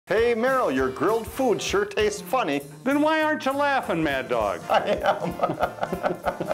Hey, Meryl, your grilled food sure tastes funny. Then why aren't you laughing, Mad Dog? I am.